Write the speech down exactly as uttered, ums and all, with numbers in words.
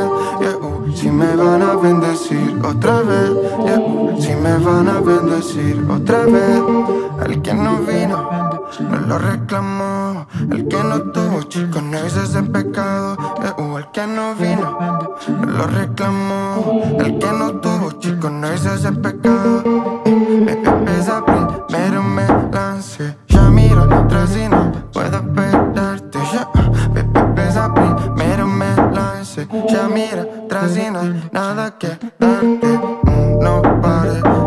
vez, yeah, uh, si me van a bendecir otra vez, yeah, uh, si me van a bendecir otra vez. El que no vino, no lo reclamó. El que no tuvo, chico, no hizo ese pecado, yeah, uh, el que no vino, no lo reclamó. El que no tuvo, chico, no hizo ese pecado. Me pesa primero me lancé. Ya miro atrás y no puedo esperarte. Ya me pesa primero me lancé. Ya mira atrás y no hay nada que darte. Mm, no pare.